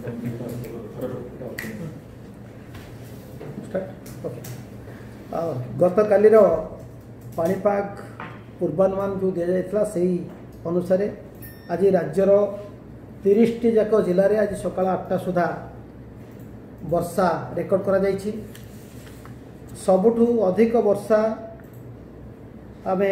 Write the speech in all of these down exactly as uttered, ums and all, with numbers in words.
गत काली पाणीपाग पूर्वानुमान जो दि जाता से अनुसार आज राज्यर तीस टी जाक जिले में आज सकाल आठटा सुधा वर्षा रेकर्ड करा जायछि। सबुठु अधिक वर्षा आमे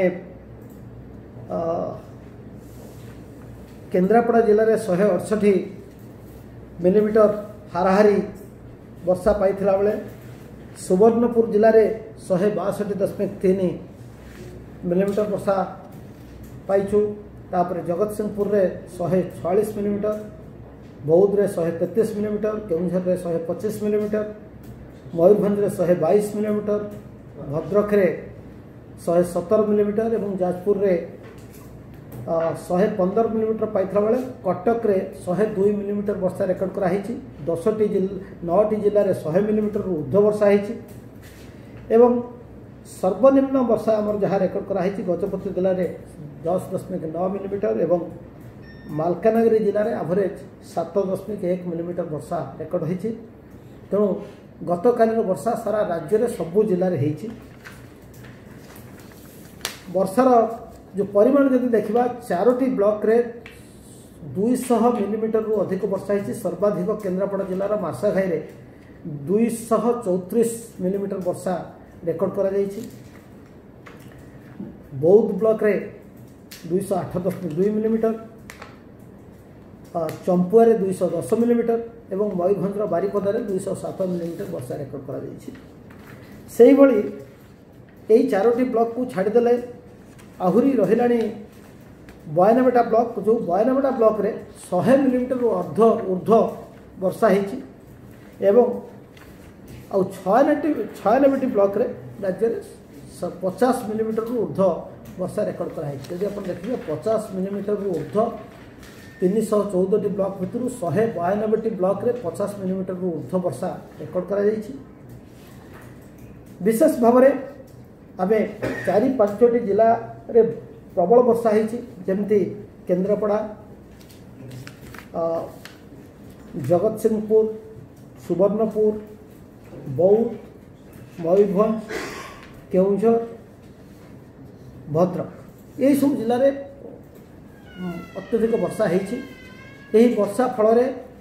केन्द्रापड़ा जिले में शहे अड़सठ मिलीमीटर हाराहारी वर्षा पाई बेले सुवर्णपुर जिले में शहे बासठ दशमिक तीन मिलीमीटर वर्षा पाइचु। तापर जगत सिंहपुर रे शहे छयालीस मिलीमीटर, बौद्ध रे शहे तैंतीस मिलीमीटर, केउझर रे शहे पच्चीस मिलीमीटर, मयूरभंज रे शहे बाईस मिलीमीटर, भद्रक रे शहे सतर मिलीमीटर और जाजपुर रे शहे पंदर मिलीमीटर पाई बेले कटक रे शहे दुई मिलीमीटर वर्षा रेकर्ड कराई। दस टी जिला नौ टी जिले में शहे मिलीमीटर ऊर्ध्व वर्षा होती एवं सर्वनिम्न वर्षा आमर जहाँ रेकर्ड कराई गजपति जिले में दस दशमिक नौ मिलीमीटर एवं मालकानगिरी जिले में एवरेज सात दशमिक एक मिलीमीटर वर्षा रेकर्ड होती। तेणु गत कालीन वर्षा सारा राज्य में सबू जिले में होती। वर्षार जो परिमाण जब देखा चारोटी ब्लॉक रे दुई सौ मिलीमीटर रु अधिक वर्षा होती। सर्वाधिक केन्द्रापड़ा जिलार मार्साघाई रे दुई सौ चौतीस मिलीमीटर वर्षा रेकर्ड करा जायछि। बौद्ध ब्लॉक रे दुई सौ आठ दशमिक दुई मिलीमीटर, चंपुआ रे दुई सौ दस मिलीमीटर एवं मयूरभंज बारिपदा रे दुई सौ सात मिलीमीटर वर्षा रेकर्ड करा जायछि। सेही भली एई चारोटी ब्लॉक को छाड़देले आहुरी रहिलानी बयानबेटा ब्लॉक जो बयानबेटा ब्लॉक रे शहे मिलीमीटर अर्ध ऊर्ध्व वर्षा होती एवं आउ छयानबे छयानबेटी ब्लॉक रे राज्य में पचास मिलीमीटर ऊर्ध्व वर्षा रेकर्ड कराई। यदि आप देखिए पचास मिलीमीटर ऊर्ध्व तीन सौ चौदह ब्लॉक भितर शहे बयानबेटी ब्लॉक रे पचास मिलीमीटर ऊर्ध्व वर्षा रेकर्ड करा जायछि। विशेष भाव में आमे चारि पांचटी जिला रे प्रबल वर्षा होती जमती केन्द्रापड़ा, जगत सिंहपुर, सुवर्णपुर, बौद्ध, मयूरभंज, केउझर, भद्रक यही सब जिले में अत्यधिक वर्षा होती। यही वर्षा फल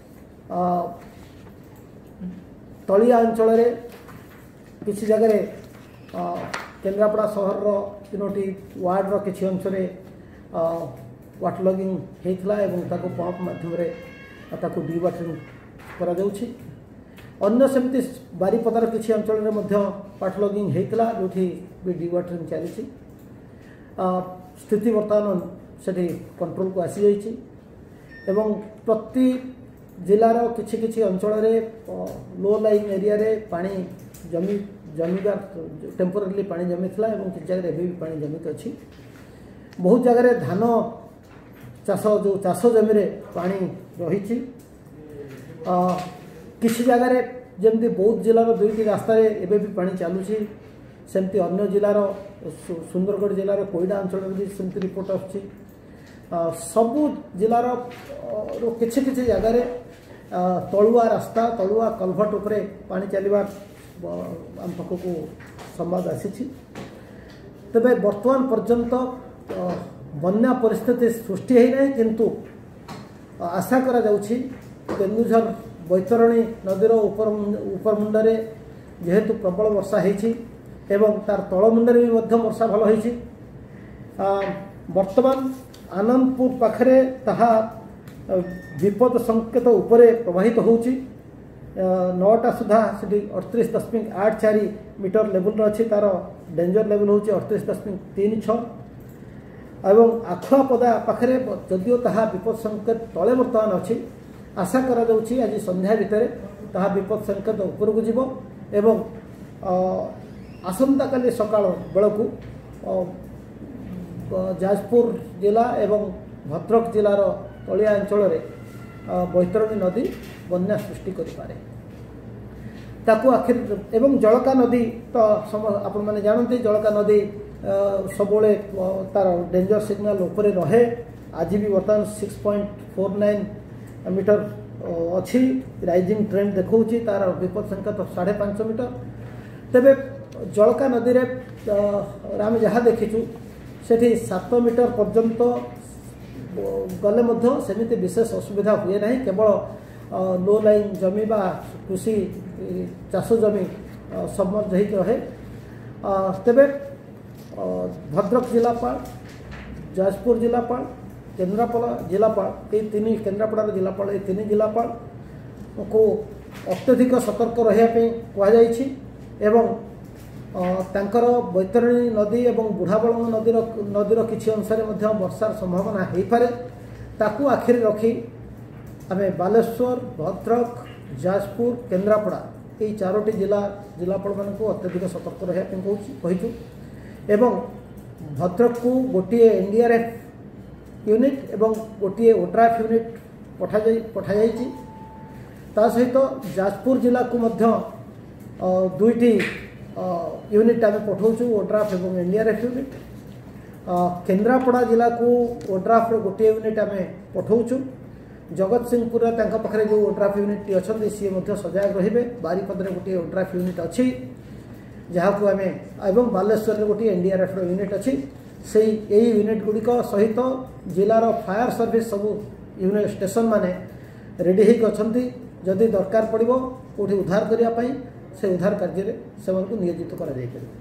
तलिया अंचल किसी जगह केन्द्रापड़ा सहर तीनोटी वार्डर किसी अंशे वाटर लगिंग होता है पंप मध्यम डी वाटरिंग करा जाउछि। अन्य सेमती बारिपदार किसी अंचल में वाटर लगिंग होता जो भी डी वाटरिंग चली स्थिति बर्तमान से कंट्रोल को आसी जाइछि एवं प्रति जिलार किछि किछि अंचल लो लाइंग एरिया रे पानी जमी जमीदार टेम्पोरारी पानी जमी था और किसी जगह एवं भी पानी जमित अच्छी। बहुत जगह धान चाष जो चाष जमी रे पानी रही किसी जगह जमती बौद्ध जिलार दुईटी रास्तार एवं भी पानी चलुची सेमती अन्य जिलार सुंदरगढ़ जिलार कोईडा अंचल भी सेमती रिपोर्ट आसुची। सबू जिलार किछि किछि जगह तलुआ रास्ता तलुआ कलभट उपरे पानी चलवार आम पाखक संवाद आसी। तेबे वर्तमान पर्यंत बन्या परिस्थिति सृष्टि होना किंतु आशा करा जाउछि केन्दुझर बैतरणी नदीर उपर उपरमुंडे जेहेतु प्रबल वर्षा होती एवं तार तलमुंडे भी मध्य वर्षा भल होती। वर्तमान आनंदपुर पाखरे ताहा विपद संकेत उपरे प्रवाहित होउछि। नौटा सुधा से अड़तीस दशमिक आठ चार मीटर लेवल अच्छी तार डेंजर लेवल हूँ अड़तीस दशमिक तीन छः एवं आखुआपदा पाखे जदिओ ताहा विपद संकेत तले बर्तमान अच्छी आशा करा जाउछि आज संध्या भितर ताहा विपद संकेत उपरकू जीव एवं आसंता काली सकाळ बेलकू जाजपुर जिला एवं भद्रक जिलार तलिया अंचल बैतरणी नदी बन्या सृष्टि करिपारे ताकू आखिर एवं जलका नदी तो आपण माने जानते जलका नदी सबले तार डेंजर सिग्नल उपरे रहे। आज भी बर्तमान six point four nine meter अच्छी राइजिंग ट्रेंड देखा तार विपद संकेत साढ़े पांच मीटर तेबे जलका नदी में आम जहाँ देखीचु से सात मीटर पर्यंत गले सेमती विशेष असुविधा हुए ना केवल लो लाइन जमी बा कृषि चाष जमी सबमर्ज हो रहे तेबे भद्रक जिलापाल जाजपुर जिलापाल केन्द्रापड़ा जिलापाल ये तीन केन्द्रापड़ा जिलापाल ये तीन जिलापाल को अत्यधिक सतर्क रही कहुई एवं तांकर बैतरणी नदी और बुढ़ाबलंग नदीर नदीर किसी अंश वर्षार संभावना हो पारे ताकू आखिरी रखी आम बालेश्वर भद्रक जाजपुर केन्द्रापड़ा ये चारोटी जिला जिलापाल मान अत्यधिक सतर्क रही कहीचु एवं भद्रक को गोटे एनडीआरएफ यूनिट एवं गोटे ओड्राफ यूनिट पठा जाई पठा जाइछि ता सहित जाजपुर जिला को मध्य दुईटी यूनिट आम पठाऊँ ओड्राफ एवं एनडीआरएफ यूनिट केन्द्रापड़ा जिला को ओड्राफ गोटे यूनिट आम पठाऊँ जगत सिंहपुर पाखे जो ओड्राफ यूनिट अच्छा सी सजाग रे बारिपदे गोटे ओड्राफ यूनिट अच्छी जहाँ को आम एवं बालेश्वर में गोटे एनडीआरएफ यूनिट अच्छी से यही यूनिट गुड़िक सहित जिलार फायर सर्विस सबू यूनिट स्टेशन माने रेडी होकर अच्छा जदि दरकार पड़ो कौटी उद्धार करने से उद्धार कार्य से नियोजित कर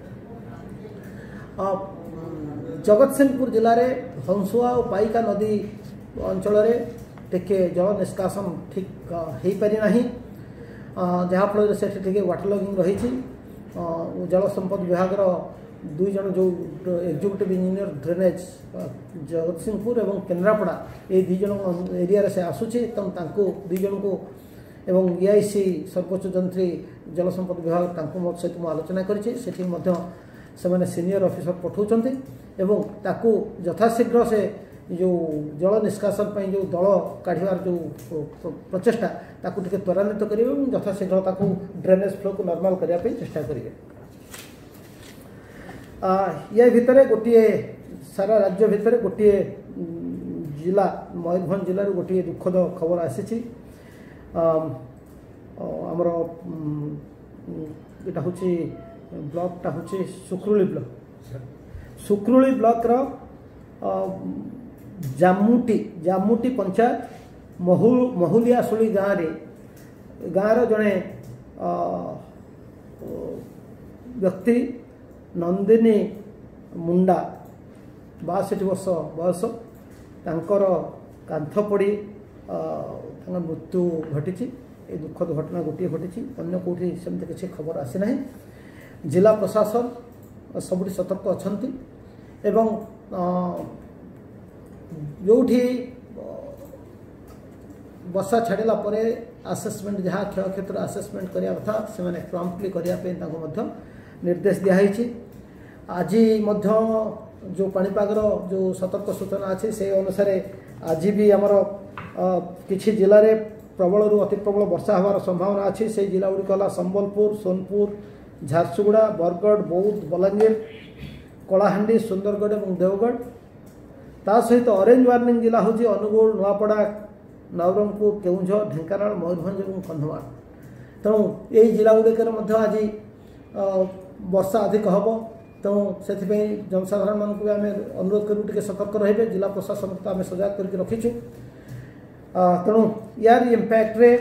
जगत सिंहपुर जिले में हंसुआ और पाइका नदी अंचल टिके जल निष्कासन ठीक हो पारि नाही जहाँफल से वाटर लगिंग रही जल संपद विभाग दुई जन जो एक्जिक्यूटिव इंजीनियर ड्रेनेज जगत सिंहपुर एवं केन्द्रापड़ा ये दुई जन एरिया से आसूची दुई जन को एवं ईआईसी सर्वोच्च जंत्री जल संपद विभाग मत सहित मुझे आलोचना करी सीनियर ऑफिसर पठाऊँ एवं ताकू यथाशीघ्र से जो जल निष्कासन जो दल काढ़ार जो प्रचेषा ताकू टिके त्वरान्वित करेंगे और यथाशीघ्र ताकू ड्रेनेज फ्लो को नॉर्मल करने चेष्टा करेंगे या भितर गोटे सारा राज्य भितर गोटे जिला मयूरभंज जिले गोटे दुखद खबर आसी आमर यहाँ हूँ ब्लॉकटा हूँ सुक्रुली ब्लॉक सुक्रुली ब्लॉक रो जामुटी जामुटी पंचायत महु महुलियाशुली गाँव में गाँव जड़े व्यक्ति नंदिनी मुंडा बासठ वर्ष बयस तांकर कांथ पड़ी मृत्यु घटी ये दुखद घटना गोटे घटी अन्य कौटी सेमती किसी खबर आसी ना जिला प्रशासन सबुठी सतर्क अच्छा एवं जोठी वर्षा छाड़ा पर आसेसमेंट जहाँ क्षयक्षति आसेसमेंट करने कथा से प्रॉम्प्टली करने निर्देश दिखाई आज जो पाणीपागर जो सतर्क सूचना अच्छे से अनुसार आज भी आमर किसी जिले में प्रबल रु अति प्रबल वर्षा हमार संभावना अच्छी से जिला गुड़िक है संबलपुर सोनपुर झारसुगुड़ा बरगढ़ बौद्ध बलांगीर कलाहांडी सुंदरगढ़ और देवगढ़ ता सहित ऑरेंज वार्निंग जिला हूँ अनुगुल नुआपड़ा नवरंगपुर केउंझर ढेंकानाल मयूरभंज और कंधमाल तेणु यही जिला गुड़िक आज वर्षा अधिक हम तेणु से जनसाधारण मानक भी आम अनुरोध करूँ टे सतर्क रे जिला प्रशासन को आम सजाग करके रखीचु तेणु यार इम्पैक्ट रे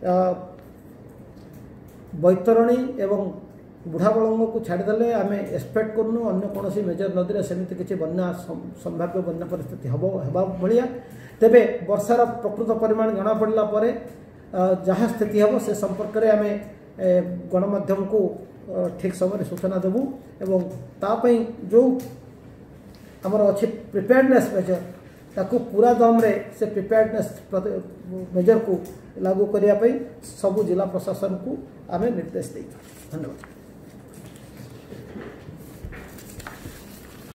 बैतरणी एवं बुढ़ाबलंग को छाड़देले आम एक्सपेक्ट करूँ अन्य कौन मेजर नदी में सेमती किसी बन्या संभाव्य बन्या परिस्थिति हम भाया तेबे वर्षार प्रकृत परिमाण जना पड़ा पर जहाँ स्थिति हम से संपर्क में आम गणमाध्यम को ठीक समय सूचना देवु एवं तापई जो आमर अच्छे प्रिपेयर्डनेस मेजर ताकू पूरा दम रे से प्रिपेयर्डनेस मेजर को लागू करने सबू जिला प्रशासन को आम निर्देश दें। धन्यवाद।